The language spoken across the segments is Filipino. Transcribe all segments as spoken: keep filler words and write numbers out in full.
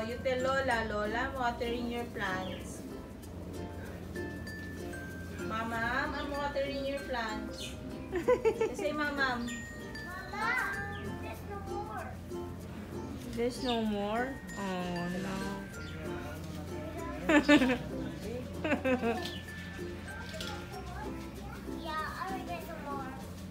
you tell Lola, Lola, I'm watering your plants. Mama, I'm watering your plants. Say, Mama. Mama, there's no more. There's no more? Oh, no. Yeah, I will get some more.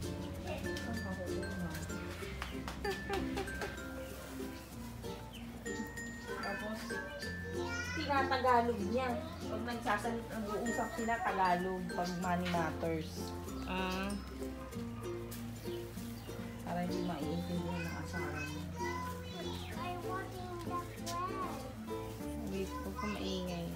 Tapos, tinatagalog niya. Pag nagsasalit, nag-uusap sila, Tagalog. Pag money matters. Ah. Para hindi maiintindihan ng asawa niya. I'm watching the plant. Wait, huwag ka maingay.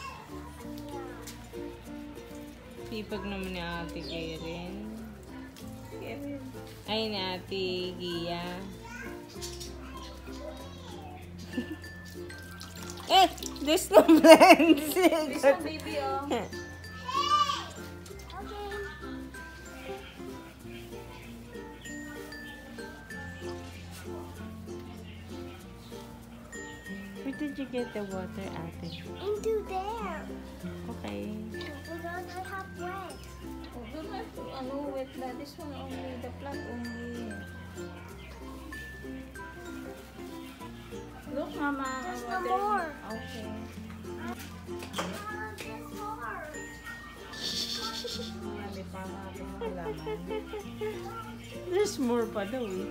Sipag naman ni Ate Karen. Karen. Ay, ni Ate Gia. Eh! There's no blends! There's no baby, oh. Okay. Where did you get the water, Ate? Into there. Okay. We don't have wet. Oh, don't have to, ano, wet na. This one only, the plant only. Look, Mama. There's I'm no watering- more. Okay. Mama, there's more. Marami pa nga itong halaman. There's more pa daw eh.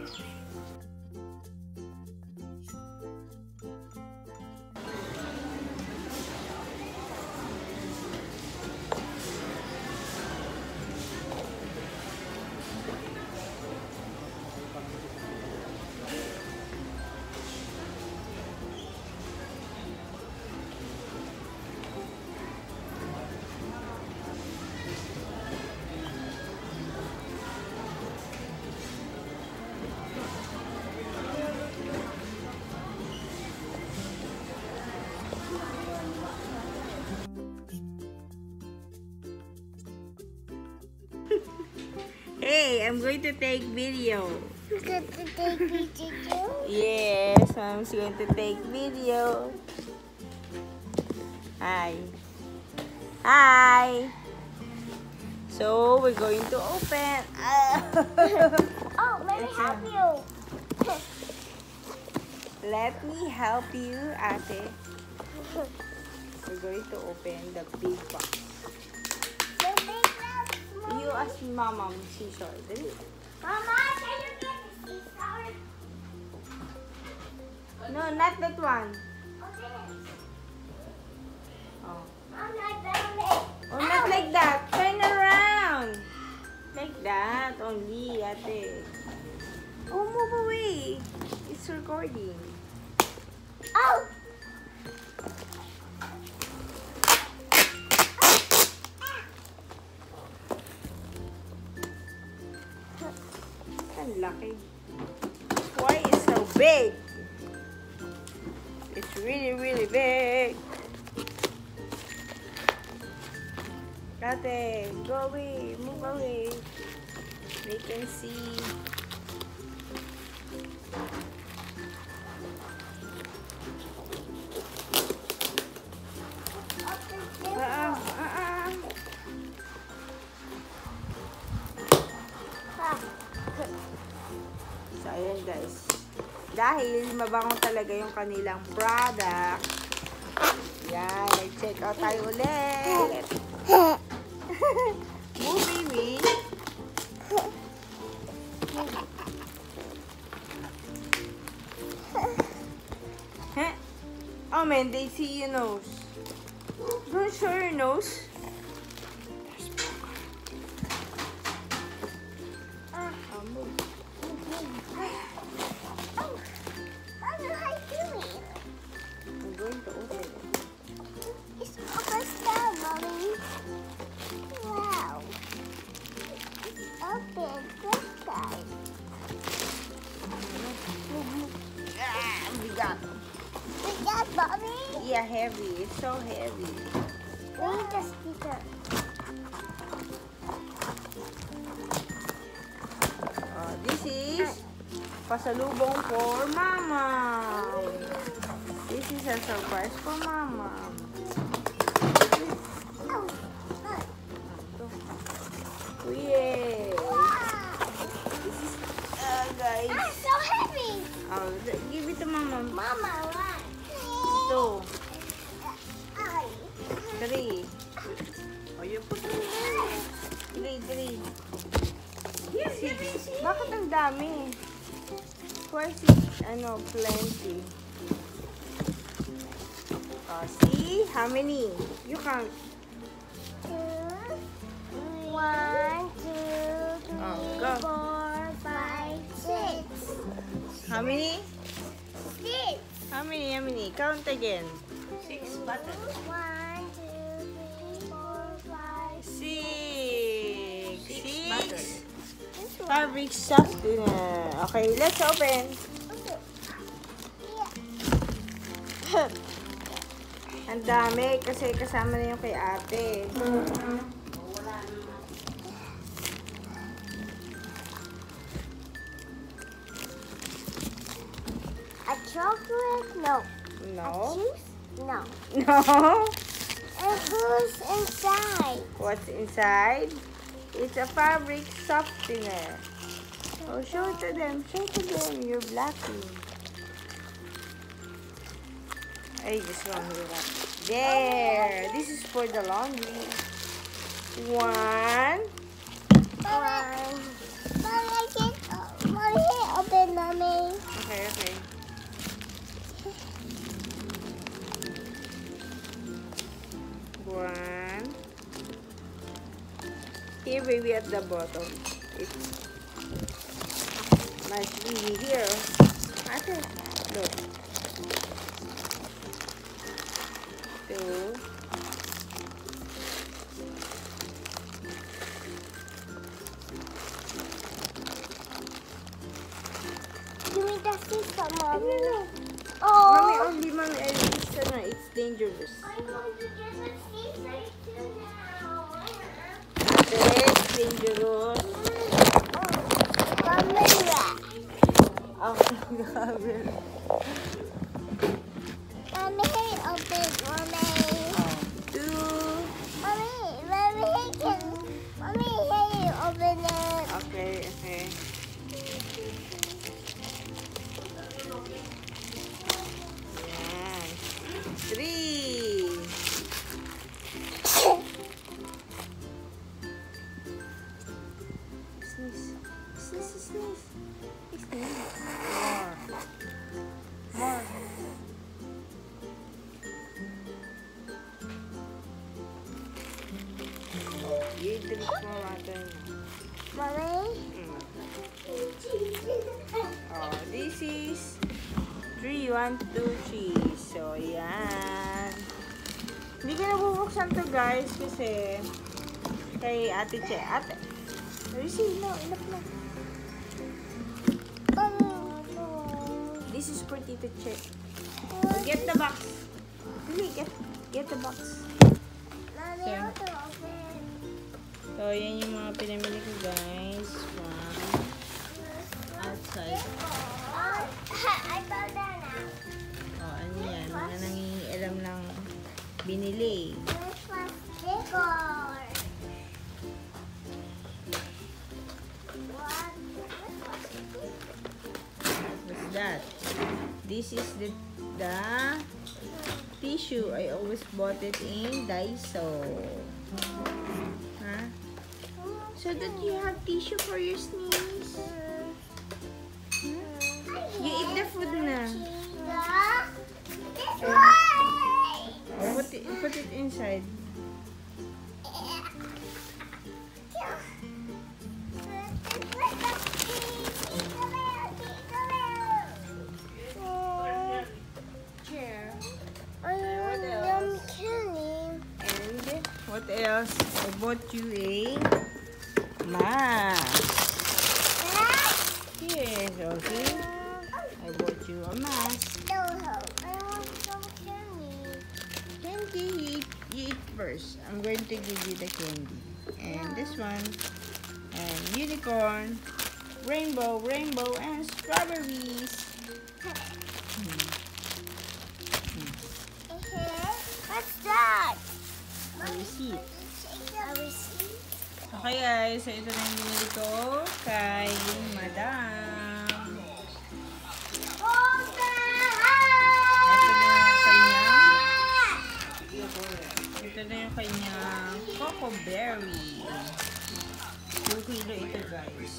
Hey, I'm going to take video. You're going to take picture too? Yes, I'm going to take video. Hi. Hi. So, we're going to open. Oh, let me help you. Let me help you, Ate. We're going to open the big box. The big one. You ask Mama, scissor. Dali. Mama, can you get the scissors? No, not that one. Okay. Oh. I'm not down it. Oh, not like that. Turn around. Like that only, Ate. Oh, move away. It's recording. Oh! Ang laki. Why is so big? It's really, really big. Ate, go away. Move away. They can see. Ah, ah, ah, ah. So, ayan guys. Dahil mabango talaga yung kanilang product. Yan, nag-check out tayo ulit. Move, baby. Huh? Oh man, they see your nose. Don't show your nose. Ah, oh, move. Oh, what am I doing? I'm going to open it. It's almost done, Mommy. Wow. It's open this time. Ah, bigat. Is that Mommy? Yeah, heavy. It's so heavy. We need the speaker. Uh, this is pasalubong for Mama. This is a a surprise for Mama. Oh, Oh, yay! This is, uh, guys. I'm so heavy. Oh, give it to Mama. Mama, what? Two, Ay. three. Oh, you put it in. Three, three. Six. Bakit ang dami? Twice is, ano, plenty. Oh, see? How many? You count. Two, one, two, three, Oh, go. four, five, six. How many? Six. How many? How many? Count again. Six buttons. One, two, three, four, five. Six. Six. This one. Fabric softener. Okay, let's open. Okay. Ang dami kasi kasama na yung kay ate. A chocolate? No. A No. juice? No. No. And who's inside? What's inside? It's a fabric softener. Oh, show it to them. Show it to them. You're blocking. Ay, just one here. There. This is for the laundry. One. One. Mommy, I can't. Mommy, open, Mommy. Okay, okay. One. Here, baby, at the bottom. It's must be here. Ate, look. Two. Give me the system, Mommy. Mommy, Oh. only mommy, I it's, ano, it's dangerous. I'm going to get the scissors too now. Ate, it's dangerous. Camera. Oh, grabe. Mommy, open, Mommy. Oh, two. Mommy, Mommy, can. Mommy, hey, open it. Okay, okay. Yan. Three. Sneeze. Sneeze, sneeze. Sneeze. More. More. I-drink mo natin. Mommy. Mm. Oh, this is three, one, two, three. So, yan. Hindi ko nabubuksan to, guys, kasi kay Ate Che. Ate, receive no, enough na. This is for Tita Che. Oh, get the box. Really, get, get the box. Mommy, Sir. also open. So, yan yung mga pinamili ko, guys, from outside. I fell down now. Oh, ano yan? Mga nangingialam ng binili. This was sticker. What? This was What's that? This is the the tissue. I always bought it in Daiso. Huh? So that you have tissue for your sneeze. Hmm? You eat the food na. This way. Put it, put it inside. Chair. What else? Yum And what else? I bought you a mask. Yes, okay. I bought you a mask. Candy, you eat, you eat first. I'm going to give you the candy. And this one. And unicorn. Rainbow, rainbow, and strawberries. Hmm. Hmm. Okay guys, so ito na yung binili ko kay Madam. Ito na yung kanyang ito na yung kanyang Coco Berry. two kilo ito guys.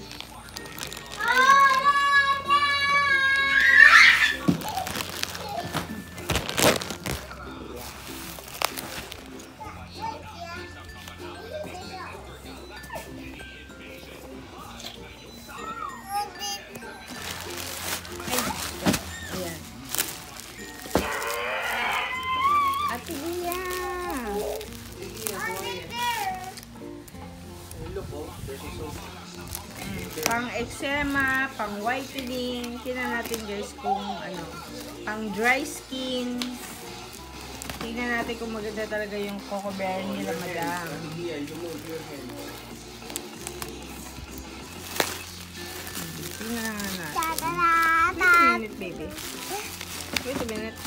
Pang eczema, pang whitening, tingnan natin guys kung ano, pang dry skin. Tingnan natin kung maganda talaga yung Coco Berry nila Madam. Tingnan nga natin. Wait a minute baby. Wait a minute.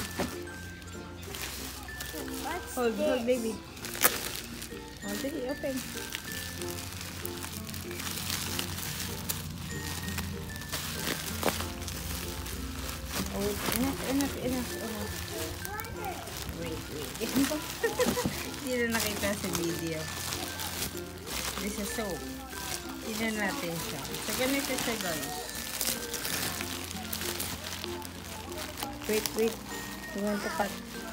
Hold, hold baby. Hold baby, open. Oh, enough, enough, enough, enough. Wait, wait. Hindi na nakita sa video. This is soap. Tignan natin siya. So, ganito siya guys. Wait, wait. You want to cut?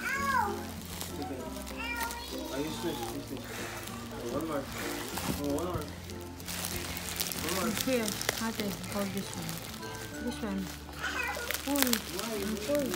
Ayos na. One more. Oh, one more. One more. Here, ate, hold this one. This one. Pull. Pull.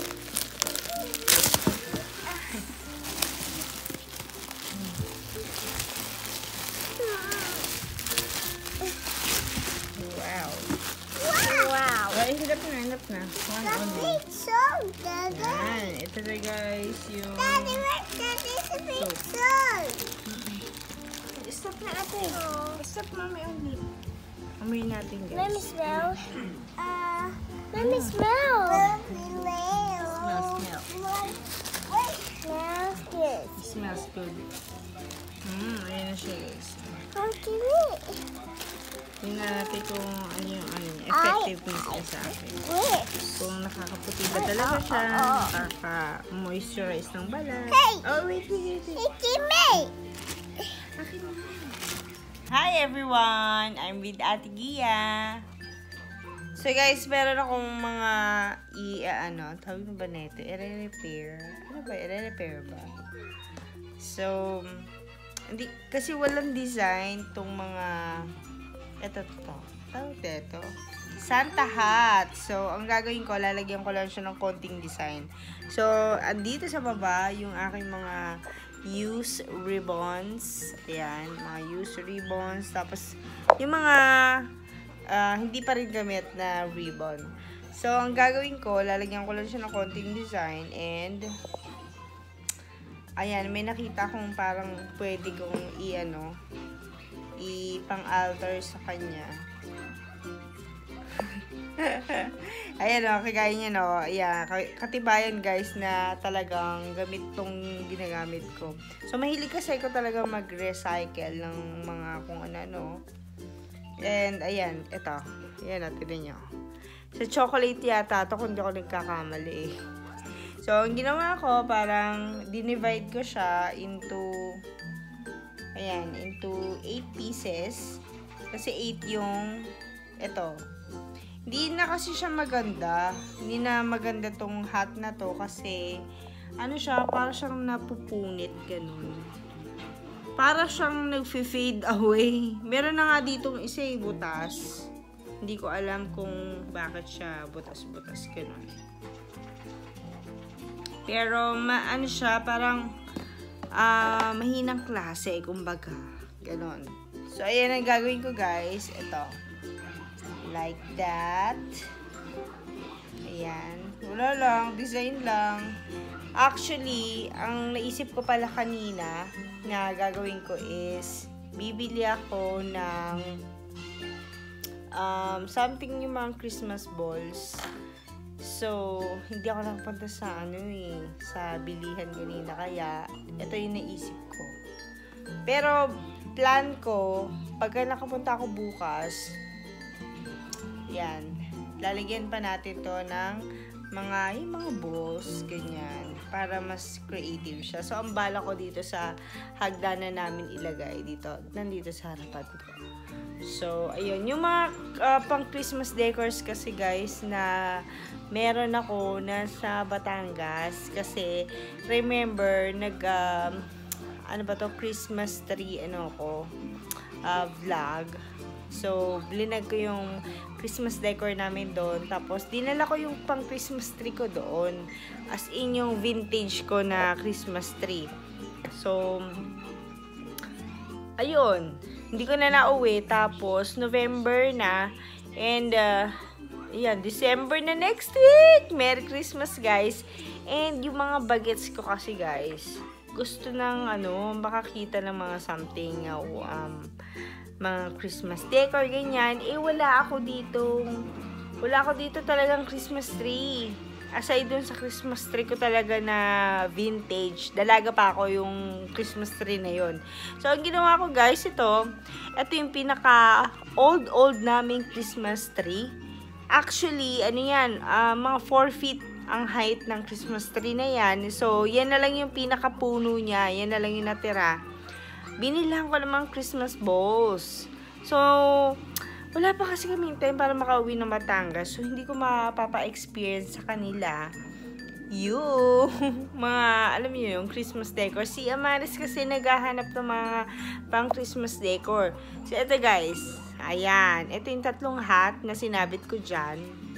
Wow. Wow. Well, hirap na, hirap na. One only. It's so good. Yan. Ito na guys, yung... Daddy, look, Daddy's a big soul. Stop na ate. Stop mami only. Amoy natin guys. Let me smell. Uh, let me smell. Let me smell. Smell, smell. Wait. Smells good. It smells good. Mmm, ayan na siya guys. How can we? Tingnan natin kung ano yung ano, effectiveness niya sa akin. Wait. Kung nakakaputi ba talaga siya, nakaka-moisturize ng balat. Hey! Oh, wait, wait, wait. It's me. Hi everyone! I'm with Ate Gia. So guys, meron akong mga i uh, ano, tawag mo ba nito? I-repair. Ano ba? I-repair ba? So, hindi, kasi walang design tong mga eto to. Tawag dito. Santa hat. So, ang gagawin ko, lalagyan ko lang siya ng konting design. So, andito sa baba, yung aking mga use ribbons. Ayan, mga use ribbons. Tapos, yung mga uh, hindi pa rin gamit na ribbon. So, ang gagawin ko, lalagyan ko lang siya ng konting design. And, ayan, may nakita kong parang pwede kong i-ano, i-pang-altar sa kanya. Ayan o, kagaya niya no. Ayan, katibayan guys na talagang gamit tong ginagamit ko. So, mahilig kasi ko talaga mag-recycle ng mga kung ano-ano. And, ayan, ito. Ayan, natin nyo. Sa chocolate yata ito, kung di ako nagkakamali eh. So, ang ginawa ko, parang dinivide ko siya into, ayan, into eight pieces. Kasi eight yung, ito. Hindi na kasi siya maganda. Hindi na maganda tong hat na to kasi ano siya, para siyang napupunit ganun. Para siyang nag-fade away. Meron na nga ditong isa eh, butas. Hindi ko alam kung bakit siya butas-butas ganun. Pero ma ano siya, parang uh, mahinang klase, kumbaga. Ganun. So, ayan ang gagawin ko guys. Ito. Like that. Ayan. Wala lang. Design lang. Actually, ang naisip ko pala kanina na gagawin ko is bibili ako ng um, something yung mga Christmas balls. So, hindi ako nakapunta sa ano eh, sa bilihan kanina. Kaya, ito yung naisip ko. Pero, plan ko, pagka nakapunta ako bukas, yan, lalagyan pa natin to ng mga, yung mga balls, ganyan, para mas creative siya. So, ang bala ko dito sa hagdanan namin ilagay dito, nandito sa harapan ko. So, ayun, yung mga uh, pang Christmas decors kasi guys, na meron ako nasa Batangas, kasi, remember, nag, um, ano ba to, Christmas tree, ano ko, uh, vlog. So, blinag ko yung Christmas decor namin doon. Tapos, dinala ko yung pang Christmas tree ko doon. As in, yung vintage ko na Christmas tree. So, ayun. Hindi ko na nauwi. Tapos, November na. And, uh, yan, December na next week. Merry Christmas, guys. And, yung mga bagets ko kasi, guys, gusto ng, ano, makakita ng mga something, uh, um, mga Christmas decor, ganyan, eh wala ako dito, wala ako dito talagang Christmas tree. Aside dun sa Christmas tree ko talaga na vintage, dalaga pa ako yung Christmas tree na yon. So, ang ginawa ko guys, ito, ito yung pinaka old old naming Christmas tree. Actually, ano yan, uh, mga four feet ang height ng Christmas tree na yan. So, yan na lang yung pinaka puno niya, yan na lang yung natira. Binilang ko naman Christmas balls. So, wala pa kasi kaming time para makauwi ng Batangas. So, hindi ko mapapa-experience sa kanila yung mga, alam niyo yung Christmas decor. Si Amaris kasi naghahanap ng mga pang Christmas decor. So, ito guys. Ayan. Ito yung tatlong hat na sinabit ko dyan.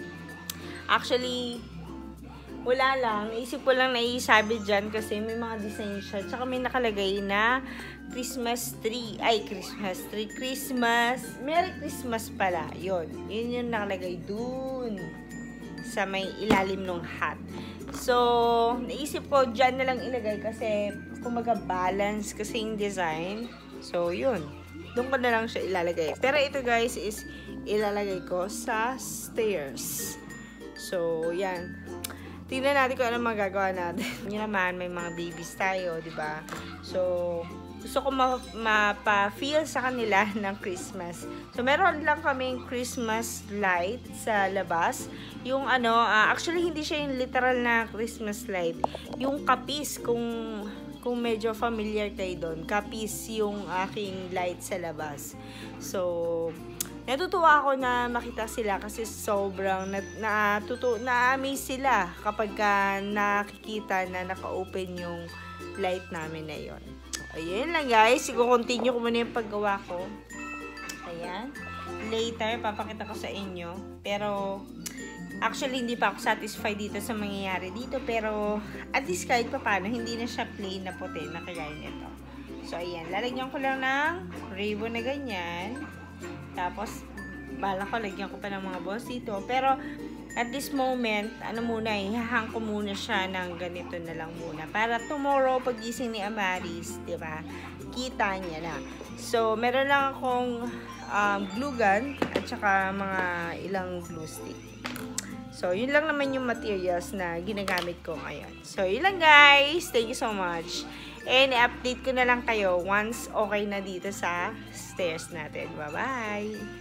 Actually, wala lang. Naisip ko lang na isabit dyan kasi may mga design siya. Tsaka may nakalagay na Christmas tree. Ay, Christmas tree. Christmas. Merry Christmas pala. Yun. Yun yung nakalagay dun sa may ilalim ng hat. So, naisip ko dyan na lang ilagay kasi kumaga balance kasi yung design. So, yun. Doon ko na lang siya ilalagay. Pero ito guys is ilalagay ko sa stairs. So, yan. Tingnan natin kung ano magagawa natin. Yun naman, may mga babies tayo, di ba? So, gusto ko mapa-feel sa kanila ng Christmas. So, meron lang kaming Christmas light sa labas. Yung ano, uh, actually, hindi siya yung literal na Christmas light. Yung kapis, kung, kung medyo familiar kayo doon. Kapis yung aking light sa labas. So, natutuwa ako na makita sila kasi sobrang natuto, na-amaze sila kapag ka nakikita na naka-open yung light namin na yon. Ayan lang guys, i-continue ko muna yung paggawa ko. Ayan. Later, papakita ko sa inyo. Pero, actually, hindi pa ako satisfied dito sa mangyayari dito. Pero, at least kahit pa paano, hindi na siya plain na puti na kagaya nito. So, ayan. Lalagyan ko lang ng ribbon na ganyan. Tapos, bala ko, lagyan ko pa ng mga balls dito. Pero, at this moment, ano muna, ihahang ko muna siya ng ganito na lang muna. Para tomorrow, pagising ni Amaris, diba, kita niya na. So, meron lang akong um, glue gun at saka mga ilang glue stick. So, yun lang naman yung materials na ginagamit ko ngayon. So, yun lang guys. Thank you so much. And, i-update ko na lang kayo once okay na dito sa stairs natin. Bye-bye!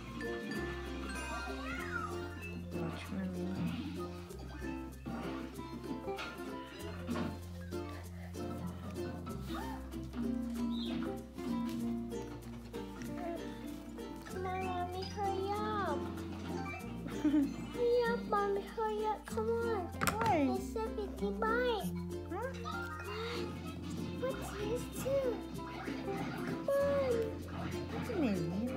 Hurry up, Mommy, hurry up, come on. Why? It's seventy bites. Huh? What's this too? Come on. What's the name?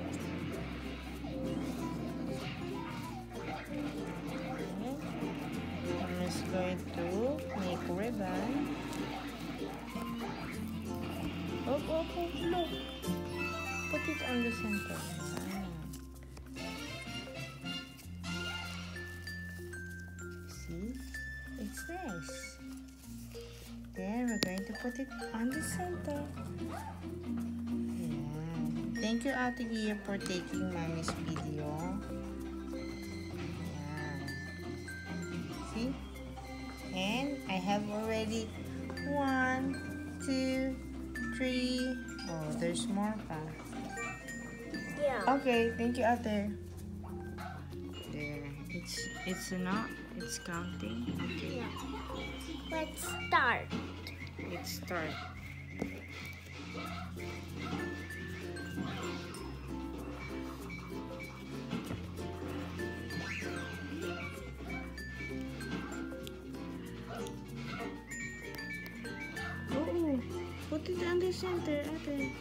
I'm just going to make ribbon. Oh, oh, oh, look. Put it on the center. It's nice. Then we're going to put it on the center. Yeah. Thank you, Ate Gia, for taking Mommy's video. Yeah. See? And I have already one, two, three, Oh, there's more pa. Yeah. Okay, thank you, ate. There. It's, it's not, it's counting. Okay. Yeah. Let's start. Let's start. Oh, put it on the center, ate.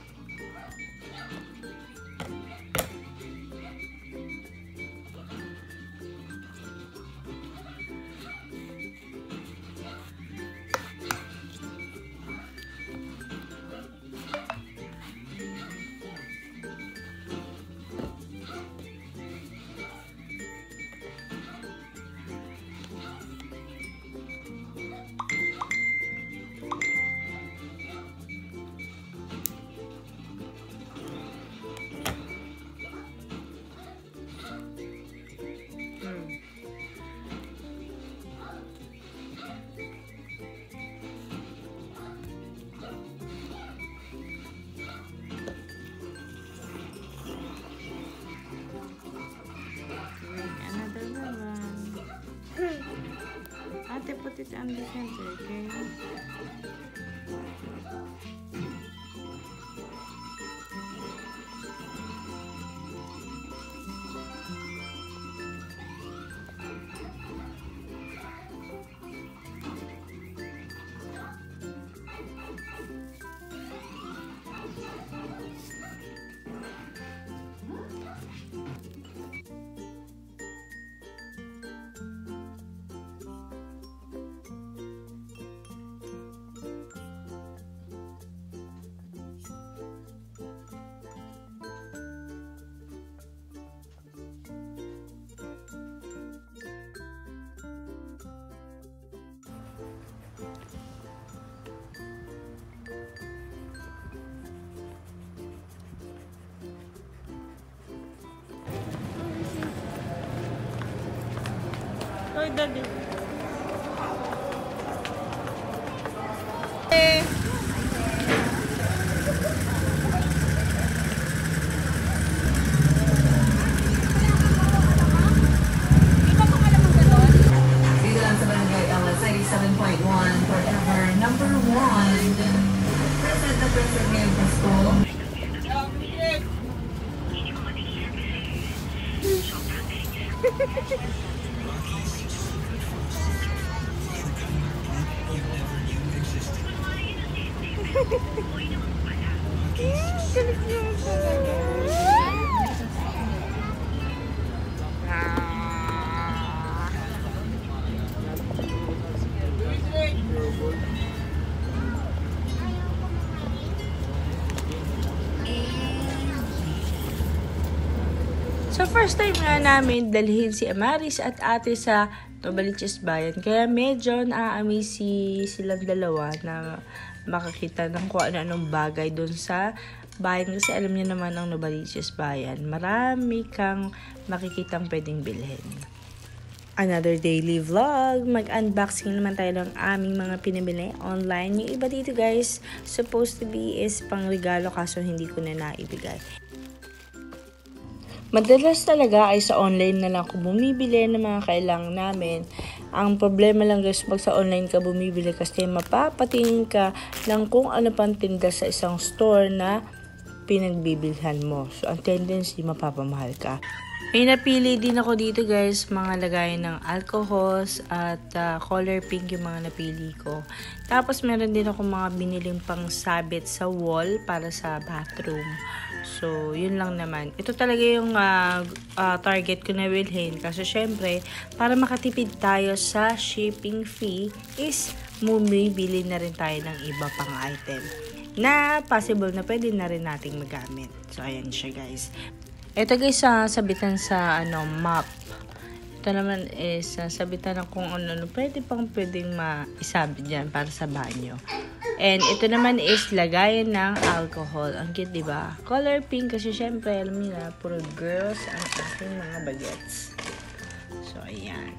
Ate, put it on the center, okay? Hoy, daddy. Eh. Dito lang sa Barangay L S eighty-seven point one, forever number one. Present na present ngayon sa school. So, first time nga namin dalhin si Amaris at ate sa Novaliches Bayan. Kaya medyo na-amaze si silang dalawa na makakita ng kung ano-anong bagay doon sa bayan. Kasi alam niyo naman ang Novaliches Bayan, marami kang makikitang pwedeng bilhin. Another daily vlog. Mag-unboxing naman tayo ng aming mga pinabili online. Yung iba dito guys, supposed to be is pang regalo kaso hindi ko na naibigay. Madalas talaga ay sa online na lang ako bumibili ng mga kailangan namin. Ang problema lang guys, pag sa online ka bumibili kasi mapapatingin ka ng kung ano pang tinda sa isang store na pinagbibilhan mo. So, ang tendency, mapapamahal ka. May napili din ako dito guys, mga lagayan ng alcohols at uh, color pink yung mga napili ko. Tapos meron din ako mga biniling pang sabit sa wall para sa bathroom. So, yun lang naman. Ito talaga yung uh, uh, target ko na bilhin. Kasi syempre, para makatipid tayo sa shipping fee is bumibili na rin tayo ng iba pang item na possible na pwede na rin nating magamit. So, ayan siya guys. Ito guys, uh, sabitan sa ano, map. Ito naman is uh, sabitan ng kung ano, pwede pang pwedeng maisabit dyan para sa banyo. And ito naman is lagayan ng alcohol. Ang cute, diba? Color pink kasi syempre, alam niyo na, puro girls ang aking mga bagets. So, ayan.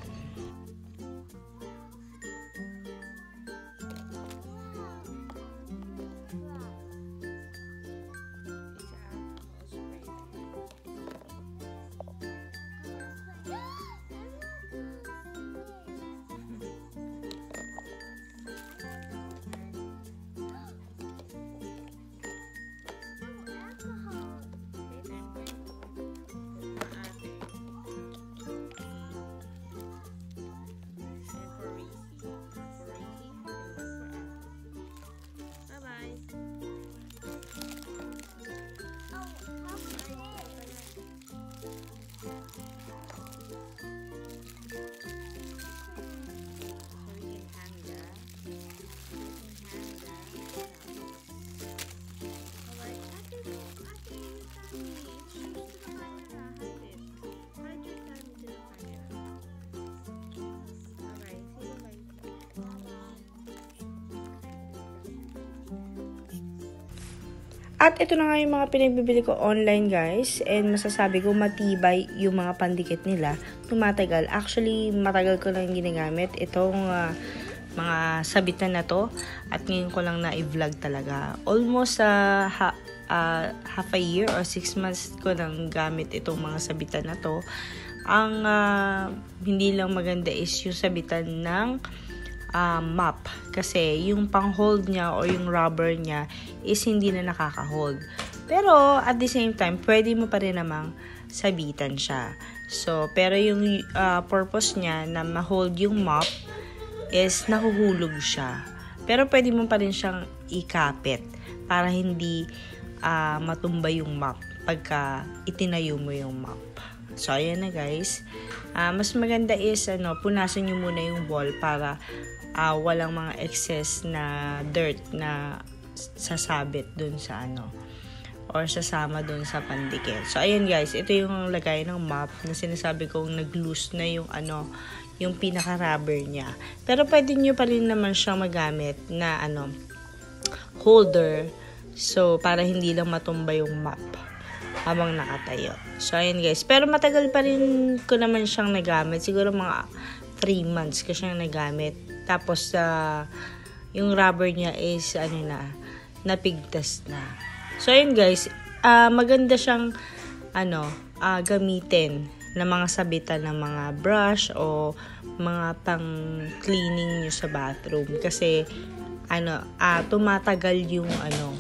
At ito na nga yung mga pinagbibili ko online guys. And masasabi ko matibay yung mga pandikit nila. Tumatagal. Actually, matagal ko lang ginagamit itong uh, mga sabitan na to. At ngayon ko lang na i-vlog talaga. Almost uh, ha, uh, half a year or six months ko lang gamit itong mga sabitan na to. Ang uh, hindi lang maganda is yung sabitan ng Uh, mop kasi yung pang-hold niya o yung rubber niya is hindi na nakaka-hold. Pero at the same time, pwede mo pa rin namang sabitan siya. So, pero yung uh, purpose niya na ma-hold yung mop is nahuhulog siya. Pero pwede mo pa rin siyang ikapit para hindi uh, matumba yung mop pagka itinayo mo yung mop. So, ayan na guys. Uh, mas maganda is ano, punasan nyo muna yung wall para Uh, walang mga excess na dirt na sasabit dun sa ano or sasama dun sa pandikit. So ayan guys, ito yung lagay ng mop na sinasabi kong nag-loose na yung ano, yung pinaka rubber niya. Pero pwede nyo pa rin naman siyang magamit na ano holder, so para hindi lang matumba yung mop habang nakatayo. So ayan guys, pero matagal pa rin ko naman siyang nagamit, siguro mga three months ko siyang nagamit. Tapos, uh, yung rubber niya is, ano na, napigtas na. So, ayun guys, uh, maganda siyang, ano, uh, gamitin ng mga sabitan ng mga brush o mga pang-cleaning nyo sa bathroom. Kasi, ano, uh, tumatagal yung, ano,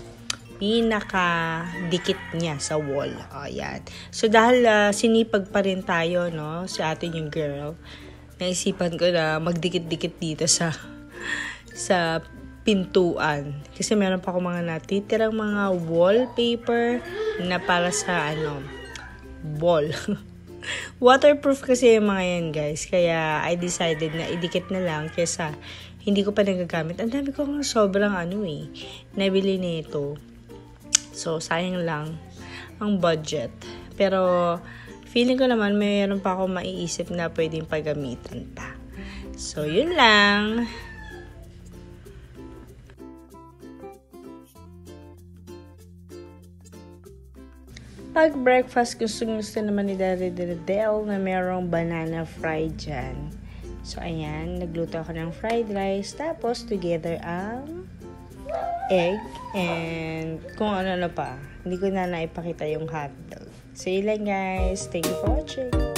pinaka-dikit niya sa wall. O, yan. So, dahil uh, sinipag pa rin tayo, no, si atin yung girl, naisipan ko na magdikit-dikit dito sa sa pintuan. Kasi meron pa ako mga natitirang mga wallpaper na para sa ano, wall. Waterproof kasi yung mga yan guys. Kaya I decided na idikit na lang kesa hindi ko pa nagagamit. Ang dami ko nga sobrang ano eh, nabili nito. So sayang lang ang budget. Pero feeling ko naman mayroon pa ako maiisip na pwedeng paggamitan pa. So, yun lang. Pag breakfast, gusto-gusto naman ni Daddy Del na mayroong banana fry dyan. So, ayan. Nagluto ako ng fried rice. Tapos, together ang egg and kung ano na pa. Hindi ko na naipakita yung hotdog. So, yun lang guys. Thank you for watching.